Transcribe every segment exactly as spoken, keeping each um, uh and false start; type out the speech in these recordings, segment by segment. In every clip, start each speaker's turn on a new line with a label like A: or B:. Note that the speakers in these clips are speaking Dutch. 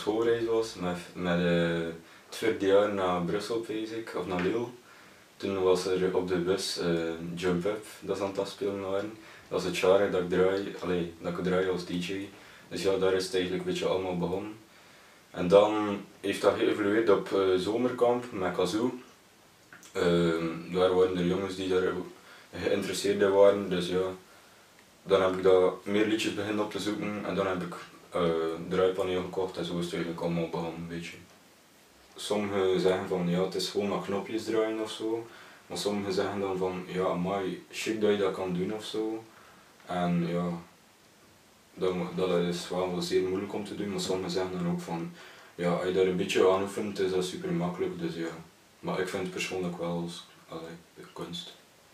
A: schoolreis was, met, met uh, het vierde jaar naar Brussel bezig, of naar Lille. Toen was er op de bus uh, Jump Up, dat ze aan het afspelen waren. Dat is het jaar dat ik draai, allee, dat ik draai als D J. Dus ja, daar is het eigenlijk een beetje allemaal begonnen. En dan heeft dat geëvolueerd op uh, zomerkamp met Kazoo. Uh, daar waren er jongens die daar geïnteresseerd in waren, dus ja. Dan heb ik daar meer liedjes beginnen op te zoeken en dan heb ik uh, draaipaneel gekocht en zo is het eigenlijk allemaal begonnen een beetje. Sommigen zeggen van ja, het is gewoon maar knopjes draaien of zo. Maar sommigen zeggen dan van ja, amai, chic dat je dat kan doen of zo. En ja, dat, dat is wel zeer moeilijk om te doen, maar sommigen zeggen dan ook van ja, als je daar een beetje aan oefent, is dat super makkelijk, dus ja. Maar ik vind het persoonlijk wel als allee, kunst.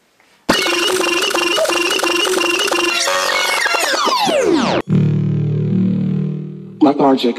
B: Black Magic.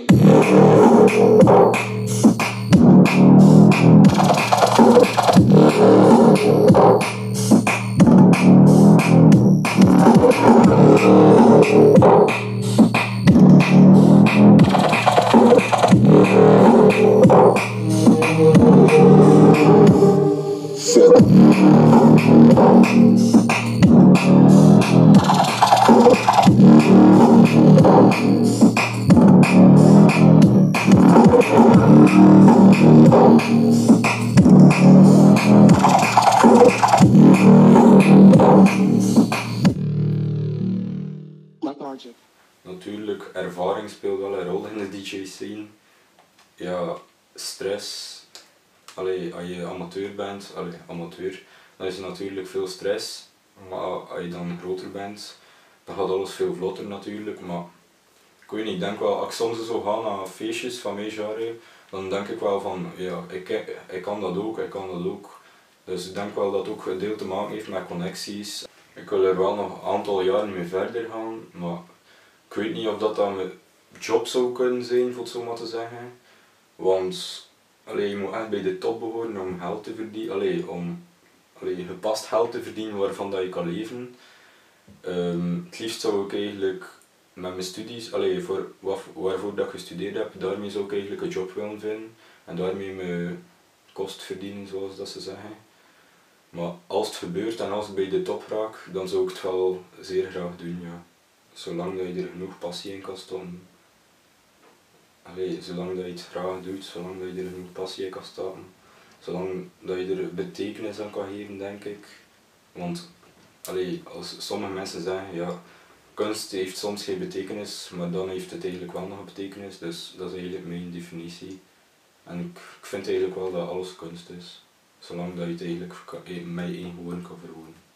A: Natuurlijk, ervaring speelt wel een rol in de D J-scene. Ja, stress. Allee, als je amateur bent, allee, amateur, dan is er natuurlijk veel stress. Maar als je dan groter bent, dan gaat alles veel vlotter natuurlijk. Maar ik weet niet, ik denk wel, als ik soms zo ga naar feestjes van mijn genre, dan denk ik wel van, ja, ik, ik kan dat ook, ik kan dat ook. Dus ik denk wel dat het ook een deel te maken heeft met connecties. Ik wil er wel nog een aantal jaren mee verder gaan, maar ik weet niet of dat dan mijn job zou kunnen zijn, voor het zo maar te zeggen. Want allee, je moet echt bij de top behoren om geld te verdienen, allee, om allee, gepast geld te verdienen waarvan dat je kan leven. Um, het liefst zou ik eigenlijk met mijn studies, allee, voor wat, waarvoor dat ik gestudeerd heb, daarmee zou ik eigenlijk een job willen vinden en daarmee mijn kost verdienen, zoals dat ze zeggen. Maar als het gebeurt en als ik bij de top raak, dan zou ik het wel zeer graag doen, ja. Zolang dat je er genoeg passie in kan stoppen. Allee, zolang dat je het graag doet, zolang dat je er genoeg passie in kan stoppen. Zolang dat je er betekenis aan kan geven, denk ik. Want allee, als sommige mensen zeggen, ja, kunst heeft soms geen betekenis, maar dan heeft het eigenlijk wel nog een betekenis. Dus dat is eigenlijk mijn definitie. En ik, ik vind eigenlijk wel dat alles kunst is. Zolang dat je het eigenlijk met je één woorden kan verwoorden.